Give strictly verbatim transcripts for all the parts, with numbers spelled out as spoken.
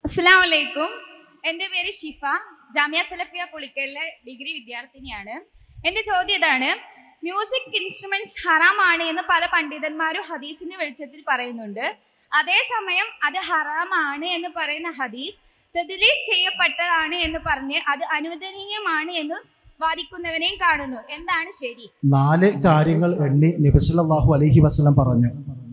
അസ്സലാമു അലൈക്കും. എൻ്റെ പേര് ഷിഫ. ജാമിയ സലഫിയ പുളിക്കലിലെ ഡിഗ്രി വിദ്യാർത്ഥിനിയാണ്. എൻ്റെ ചോദ്യം ഇതാണ്: മ്യൂസിക് ഇൻസ്ട്രുമെന്റ്സ് ഹറാമാണ് എന്ന് പല പണ്ഡിതന്മാരും ഹദീസിന്റെ വെളിച്ചത്തിൽ പറയുന്നുണ്ട്. അതേസമയം അത് ഹറാമാണ് എന്ന് പറയുന്ന ഹദീസ് തദ്ലീസ് ചെയ്യപ്പെട്ടതാണ് എന്ന് പറഞ്ഞ് അത് അനുവദനീയമാണ് എന്ന് വാദിക്കുന്നവരെയും കാണുന്നു. എന്താണ് ശരി? നാല് കാര്യങ്ങൾ എണ്ണി നബി സല്ലല്ലാഹു അലൈഹി വസല്ലം പറഞ്ഞു.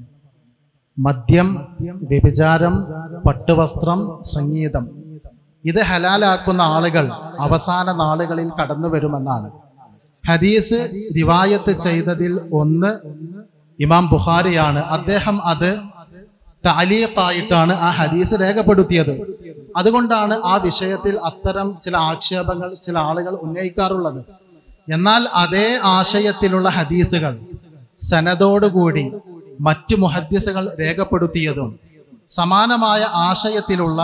മദ്യം, വ്യഭിചാരം, പട്ടുവസ്ത്രം, സംഗീതം. ഇത് ഹലാലാക്കുന്ന ആളുകൾ അവസാന നാളുകളിൽ കടന്നു വരുമെന്നാണ്. ഹദീസ് റിവായത്ത് ചെയ്തതിൽ ഒന്ന് ഇമാം ബുഖാരിയാണ്. അദ്ദേഹം അത് തഅലീഖായിട്ടാണ് ആ ഹദീസ് രേഖപ്പെടുത്തിയത്. അതുകൊണ്ടാണ് ആ വിഷയത്തിൽ അത്തരം ചില ആക്ഷേപങ്ങൾ ചില ആളുകൾ ഉന്നയിക്കാറുള്ളത്. എന്നാൽ അതേ ആശയത്തിലുള്ള ഹദീസുകൾ സനദോടുകൂടി മറ്റു മുഹദ്ദിസുകൾ രേഖപ്പെടുത്തിയതും സമാനമായ ആശയത്തിലുള്ള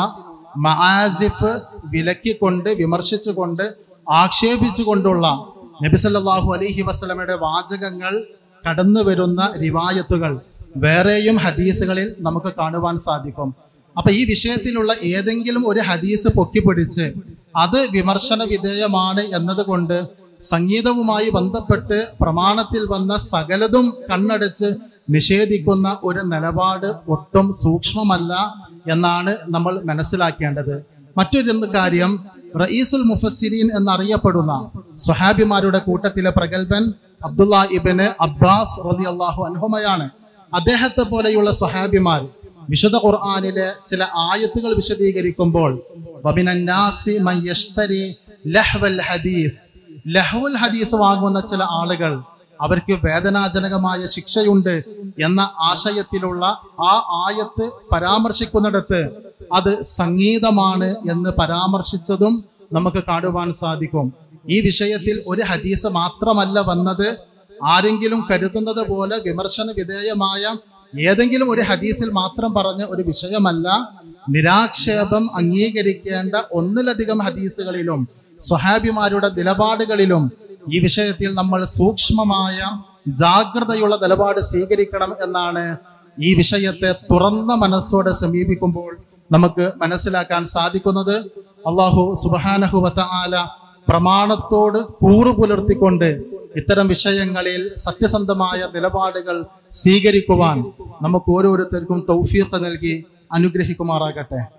മആസിഫ് വിലക്കിക്കൊണ്ട് വിമർശിച്ചുകൊണ്ട് ആക്ഷേപിച്ചുകൊണ്ടുള്ള നബി സല്ലല്ലാഹു അലൈഹി വസല്ലമയുടെ വാചകങ്ങൾ കടന്നു വരുന്ന റിവായത്തുകൾ വേറെയും ഹദീസുകളിൽ നമുക്ക് കാണുവാൻ സാധിക്കും. അപ്പൊ ഈ വിഷയത്തിലുള്ള ഏതെങ്കിലും ഒരു ഹദീസ് പൊക്കിപ്പിടിച്ച് അത് വിമർശന വിധേയമാണ് എന്നതുകൊണ്ട് സംഗീതവുമായി ബന്ധപ്പെട്ട് പ്രമാണത്തിൽ വന്ന സകലതും കണ്ണടച്ച് നിഷേധിക്കുന്ന ഒരു നിലപാട് ഒട്ടും സൂക്ഷ്മമല്ല എന്നാണ് നമ്മൾ മനസ്സിലാക്കേണ്ടത്. മറ്റൊരു കാര്യം, റഈസുൽ മുഫസ്സിരീൻ എന്നറിയപ്പെടുന്ന സ്വഹാബിമാരുടെ കൂട്ടത്തിലെ പ്രഗൽഭൻ അബ്ദുല്ലാ ഇബ്നു അബ്ബാസ് റളിയല്ലാഹു അൻഹുമയാണ്. അദ്ദേഹത്തെ പോലെയുള്ള സ്വഹാബിമാർ വിശുദ്ധ ഖുർആനിലെ ചില ആയത്തുകൾ വിശദീകരിക്കുമ്പോൾ വമിനന്നാസി മൻ യശ്തരി ലഹ്വൽ ഹദീസ്, ലഹ്വുൽ ഹദീസ് വാങ്ങുന്ന ചില ആളുകൾ അവർക്ക് വേദനാജനകമായ ശിക്ഷയുണ്ട് എന്ന ആശയത്തിലുള്ള ആ ആയത്ത് പരാമർശിക്കുന്നിടത്ത് അത് സംഗീതമാണ് എന്ന് പരാമർശിച്ചതും നമുക്ക് കാണുവാൻ സാധിക്കും. ഈ വിഷയത്തിൽ ഒരു ഹദീസ് മാത്രമല്ല വന്നത്. ആരെങ്കിലും കരുതുന്നത് പോലെ വിമർശന വിധേയമായ ഏതെങ്കിലും ഒരു ഹദീസിൽ മാത്രം പറഞ്ഞ ഒരു വിഷയമല്ല. നിരാക്ഷേപം അംഗീകരിക്കേണ്ട ഒന്നിലധികം ഹദീസുകളിലും സ്വഹാബിമാരുടെ നിലപാടുകളിലും ഈ വിഷയത്തിൽ നമ്മൾ സൂക്ഷ്മമായ ജാഗ്രതയുള്ള നിലപാട് സ്വീകരിക്കണം എന്നാണ് ഈ വിഷയത്തെ തുറന്ന മനസ്സോടെ സമീപിക്കുമ്പോൾ നമുക്ക് മനസ്സിലാക്കാൻ സാധിക്കുന്നത്. അല്ലാഹു സുബ്ഹാനഹു വ തആല പ്രമാണത്തോട് കൂറു പുലർത്തിക്കൊണ്ട് ഇത്തരം വിഷയങ്ങളിൽ സത്യസന്ധമായ നിലപാടുകൾ സ്വീകരിക്കുവാൻ നമുക്ക് ഓരോരുത്തർക്കും തൗഫീഖ് നൽകി അനുഗ്രഹിക്കുമാറാകട്ടെ.